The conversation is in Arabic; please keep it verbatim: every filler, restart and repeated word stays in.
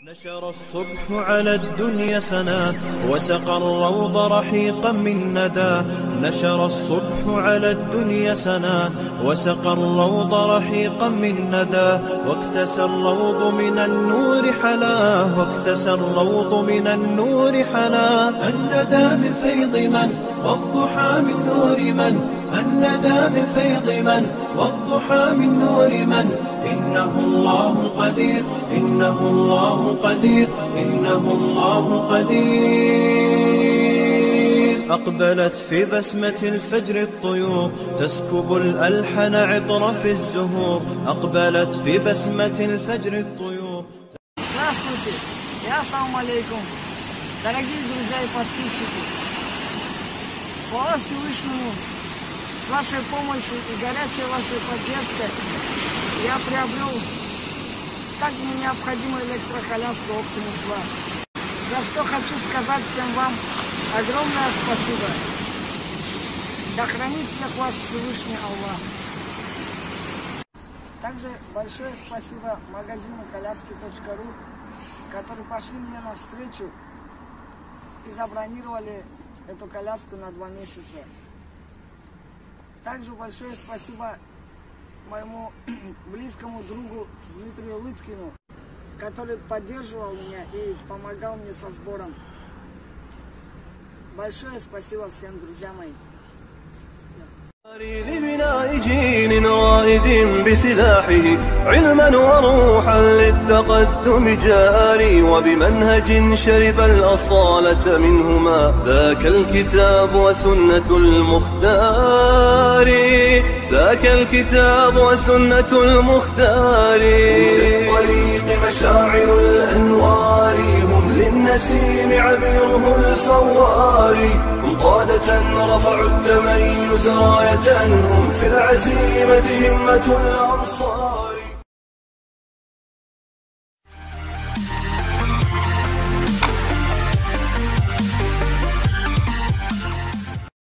نشر الصبح على الدنيا سنا وسقى الروض رحيقا من ندى. نشر الصبح على الدنيا سنا وسقى الروض رحيقا من ندى. واكتسى الروض من النور حلاه واكتسى الروض من النور حلاه. الندى من فيض من والضحى من نور من. الندى من فيض من والضحى من نور من. إنه الله قدير إنه الله قدير إنه الله قدير. أقبلت في بسمة الفجر الطيور تسكب الألحن عطر في الزهور. أقبلت في بسمة الفجر الطيور. Здравствуйте и ассаламу алейкум, дорогие друзья и подписчики. Хвала Всевышнему, с вашей помощью и горячей вашей поддержкой я приобрел так мне необходимую электроколяску Optimus два. За что хочу сказать всем вам огромное спасибо. Да хранит всех вас Всевышний Аллах. Также большое спасибо магазину коляски точка ру, которые пошли мне навстречу и забронировали эту коляску на два месяца. Также большое спасибо моему близкому другу Дмитрию Лыткину, который поддерживал меня и помогал мне со сбором. Большое спасибо всем, друзья мои. لبناء جيل رائد بسلاحه علما وروحا للتقدم جاري وبمنهج شرب الأصالة منهما ذاك الكتاب وسنة المختار ذاك الكتاب وسنة المختار. للطريق مشاعر الأنوار هم للنسيم عبيره الفوار. هم قادة رفعوا التميز راية هم في العزيمة همة الأنصار.